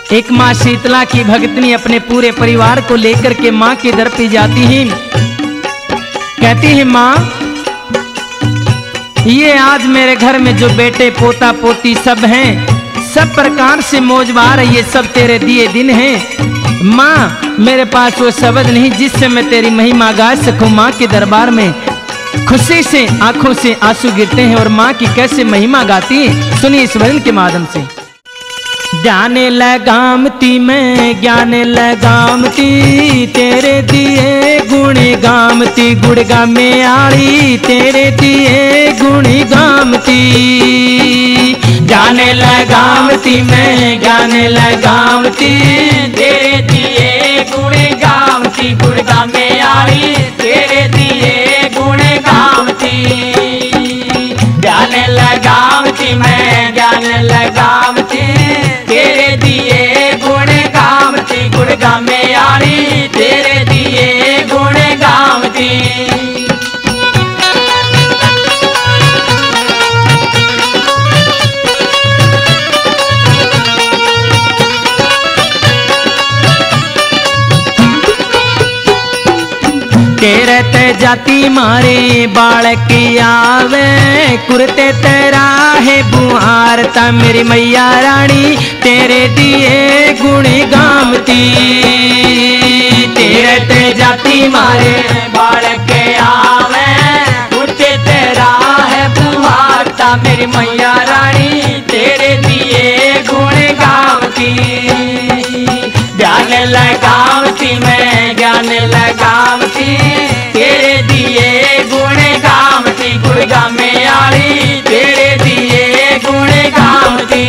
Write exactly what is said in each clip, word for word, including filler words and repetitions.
एक माँ शीतला की भक्तनी अपने पूरे परिवार को लेकर के माँ के दर पे जाती है, कहती है माँ ये आज मेरे घर में जो बेटे पोता पोती सब हैं, सब प्रकार से मौजवार है, ये सब तेरे दिए दिन हैं। माँ मेरे पास वो शब्द नहीं जिससे मैं तेरी महिमा गा सकूं। माँ के दरबार में खुशी से आंखों से आंसू गिरते हैं और माँ की कैसे महिमा गाती है, सुनिए इस भजन के माध्यम से। जाने लगामती मैं ज्ञान लगामती, तेरे दिए गुण गामती, गुड़गा में आड़ी तेरे दिए गुण गामती। जाने लगामती मैं ज्ञान लगामती, तेरे दिए गुण गामती, गुड़गा में आड़ी तेरे दिए गुण गामती। ज्ञान लगामती मैं ज्ञान लगामती, तेरे दिए गुण गामती, गुड़गा में आड़ी तेरे दिए गुण गामती। केरत जाति मारे बालक आवे, कुरते तेरा है बुहारता, मेरी मैया रानी तेरे दिए गुण गामती। केरत जाति मारे बालक आवे, कुरते तेरा है बुहारता, मेरी मैया रानी तेरे दिए गुण गामती। ज्ञान लगावती मैं ज्ञान लगावती, तेरे दिए गुण गामती, गुड़गा में आड़ी तेरे दिए गुण गामती।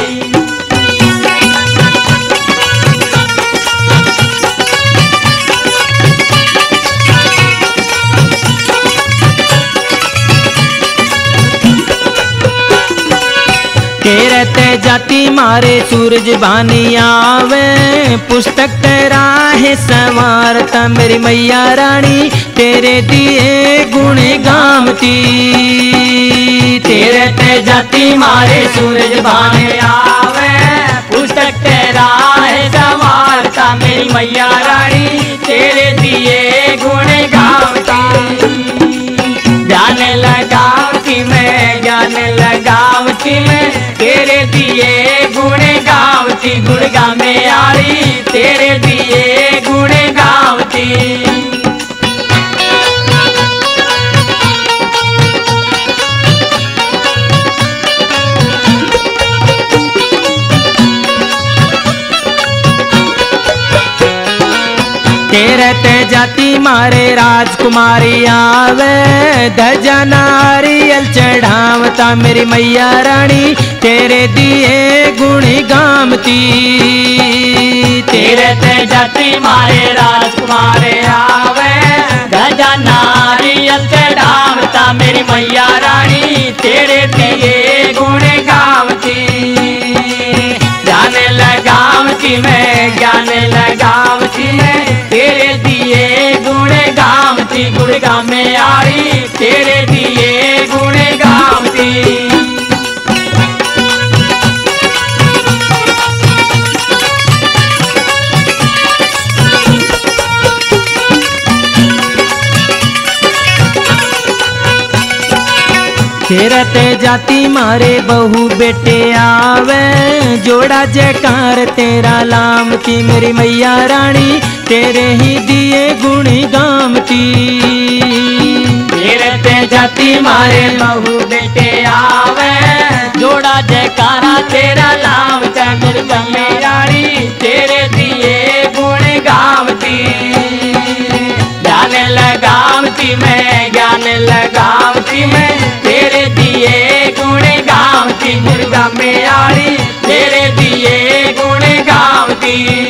केरत जाति मारे सूरज बानी आवे, पुस्तक तेरा है संवारता, मेरी मैया रानी तेरे दिए गुण गामती। केरत जाति मारे सूरज बानी आवे, पुस्तक तेरा है संवारता, मेरी मैया रानी तेरे दिए गुण गामती। ज्ञान लगावती मैं ज्ञान लगावती मैं, तेरे दिए गुण गावती, गुड़गा में आड़ी तेरे दिए गुण गावती। केरत जाति मारे राजकुमारी आवे, ध्वजा नारियल चढ़ावता, मेरी मैया रानी तेरे दिए गुण गामती। केरत जाति मारे राजकुमारी आवे, ध्वजा नारियल चढ़ावता, मेरी मैया रानी तेरे दिए गुण गामती। ज्ञान लगावती मैं ज्ञान लगावती मैं, तेरे दिए गुण गामती, गुड़गा में आड़ी तेरे दिए गुण गामती। केरत जाति मारे बहु बेटे आवे, जोड़ा जयकार तेरा लामती, मेरी मैया रानी तेरे ही दिए गुण गामती। केरत जाति मारे बहु बेटे आवे, जोड़ा जयकारा तेरा लामता, मेरी मैया रानी तेरे दिए गुण गामती। ज्ञान लगावती मैं ज्ञान लगावती मैं, तेरे दिए गुण गावती, गुड़गा में आड़ी तेरे दिए गुण गावती।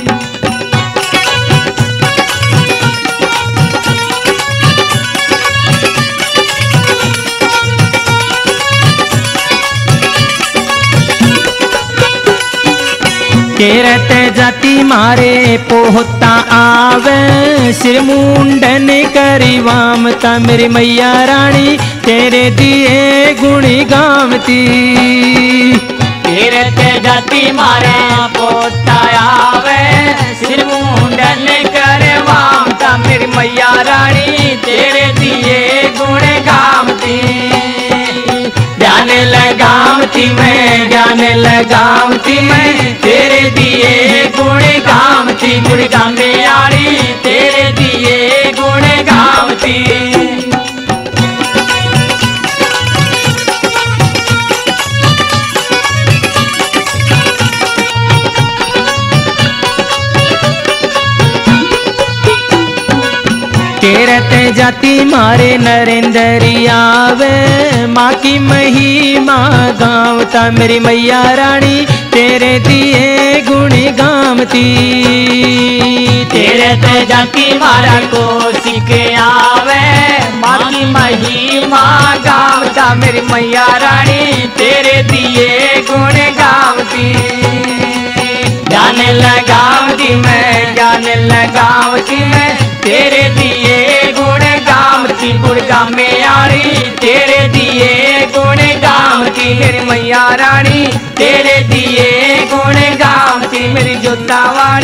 केरत जाति मारे पोहता आवे, सिर मुंडन करी वामता, मेरी मैया रानी तेरे दिए गुण गावती। तीरथ जाति मारे पोता आवे सिर मुंडन करे वामता मेरी मैया रानी तेरे दिए गुण गावती ज्ञान लगावती मैं ज्ञान लगावती मैं तेरे दिए गुण गावती गुण गाने आड़ी तेरे दिए गुण गावती तीरथ जाति मारे नरेंद्र आवे माँ की महिमा गावता मेरी मैया रानी तेरे दिए गुण गावती तीरथ जाति मारा को सीख आवे माँ की महिमा गावता मेरी मैया रानी तेरे दिए गुण गावती ज्ञान लगावती मैं ज्ञान लगावती मैं तेरे दिए गुण गावती गुण गामे आड़ी तेरे दिए गुण गावती मेरी मैया रानी तेरे दिए गुण गावती मेरी जोतावाड़ी